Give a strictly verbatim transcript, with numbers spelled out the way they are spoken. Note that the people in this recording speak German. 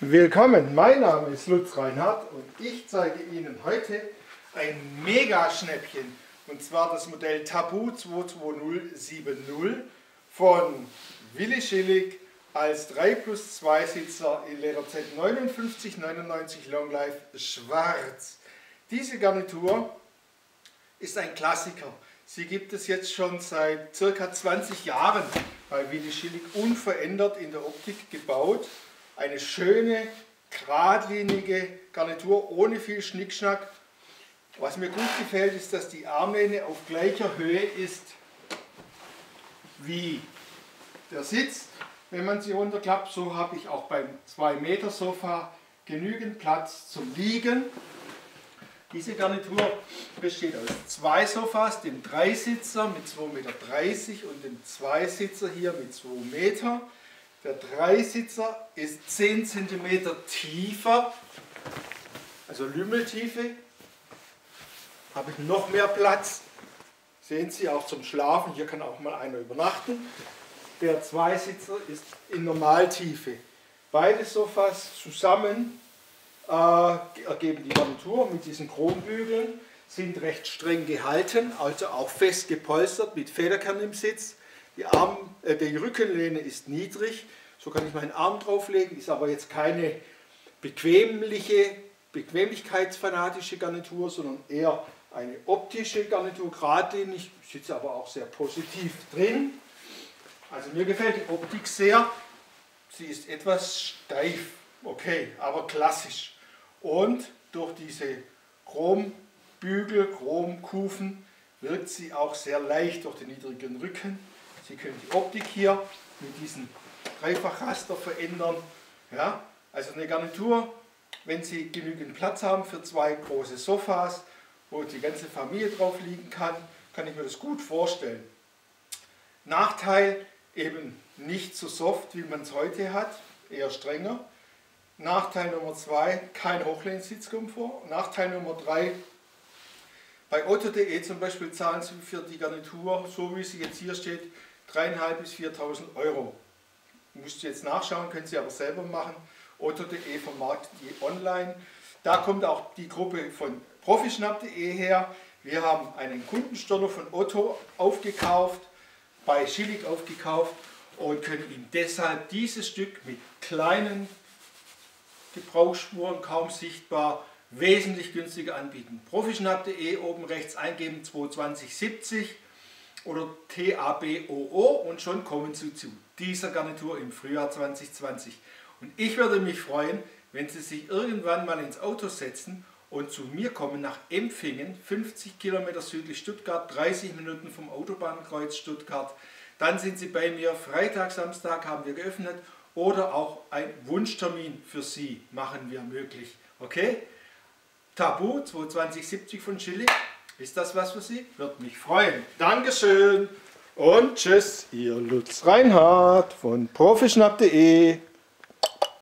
Willkommen, mein Name ist Lutz Reinhardt und ich zeige Ihnen heute ein Mega-Schnäppchen, und zwar das Modell Tabu zwei zwei null sieben null von Willi Schillig als drei plus zwei Sitzer in Leder Z neunundfünfzig neunundneunzig Long Life schwarz. Diese Garnitur ist ein Klassiker. Sie gibt es jetzt schon seit circa zwanzig Jahren bei Willi Schillig unverändert in der Optik gebaut. Eine schöne, geradlinige Garnitur ohne viel Schnickschnack. Was mir gut gefällt, ist, dass die Armlehne auf gleicher Höhe ist wie der Sitz. Wenn man sie runterklappt, so habe ich auch beim zwei Meter Sofa genügend Platz zum Liegen. Diese Garnitur besteht aus zwei Sofas, dem Dreisitzer mit zwei Meter dreißig und dem Zweisitzer hier mit zwei Meter. Der Dreisitzer ist zehn Zentimeter tiefer, also Lümmeltiefe. Habe ich noch mehr Platz. Sehen Sie, auch zum Schlafen. Hier kann auch mal einer übernachten. Der Zweisitzer ist in Normaltiefe. Beide Sofas zusammen äh, ergeben die Garnitur mit diesen Chrombügeln, sind recht streng gehalten, also auch fest gepolstert mit Federkern im Sitz. Die, Arm, äh, die Rückenlehne ist niedrig, so kann ich meinen Arm drauflegen, ist aber jetzt keine bequemliche, bequemlichkeitsfanatische Garnitur, sondern eher eine optische Garnitur, geradlinig, sitze aber auch sehr positiv drin. Also mir gefällt die Optik sehr, sie ist etwas steif, okay, aber klassisch. Und durch diese Chrombügel, Chromkufen wirkt sie auch sehr leicht durch den niedrigen Rücken. Sie können die Optik hier mit diesem Dreifachraster verändern. Ja, also eine Garnitur, wenn Sie genügend Platz haben für zwei große Sofas, wo die ganze Familie drauf liegen kann, kann ich mir das gut vorstellen. Nachteil, eben nicht so soft, wie man es heute hat, eher strenger. Nachteil Nummer zwei, kein Hochlehnsitzkomfort. Nachteil Nummer drei, bei otto punkt de zum Beispiel zahlen Sie für die Garnitur, so wie sie jetzt hier steht, dreitausendfünfhundert bis viertausend Euro. Müsst ihr jetzt nachschauen, können Sie aber selber machen. otto punkt de vermarktet die online. Da kommt auch die Gruppe von profischnapp punkt de her. Wir haben einen Kundenstolper von Otto aufgekauft, bei Schillig aufgekauft und können Ihnen deshalb dieses Stück mit kleinen Gebrauchsspuren, kaum sichtbar, wesentlich günstiger anbieten. profischnapp punkt de oben rechts eingeben zweihundertzwanzig siebzig oder T A B O O und schon kommen Sie zu dieser Garnitur im Frühjahr zwanzig zwanzig. Und ich würde mich freuen, wenn Sie sich irgendwann mal ins Auto setzen und zu mir kommen nach Empfingen, fünfzig Kilometer südlich Stuttgart, dreißig Minuten vom Autobahnkreuz Stuttgart. Dann sind Sie bei mir, Freitag, Samstag haben wir geöffnet oder auch ein Wunschtermin für Sie machen wir möglich. Okay? Tabu zwanzig siebzig von Schillig. Ist das was für Sie? Würde mich freuen. Dankeschön und tschüss, Ihr Lutz Reinhardt von profischnapp punkt de.